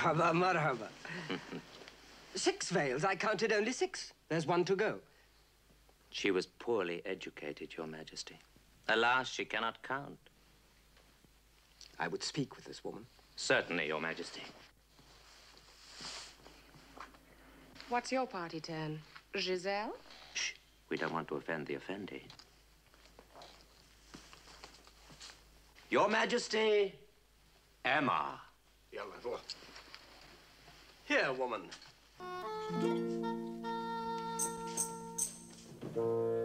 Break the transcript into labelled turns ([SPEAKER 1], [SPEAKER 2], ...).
[SPEAKER 1] Marhaba, marhaba. 6 veils. I counted only 6. There's 1 to go.
[SPEAKER 2] She was poorly educated, Your Majesty. Alas, she cannot count.
[SPEAKER 1] I would speak with this woman.
[SPEAKER 2] Certainly, Your Majesty.
[SPEAKER 3] What's your party turn? Giselle?
[SPEAKER 2] Shh. We don't want to offend the offendee. Your Majesty, Emma.
[SPEAKER 1] Yalla. Here, woman.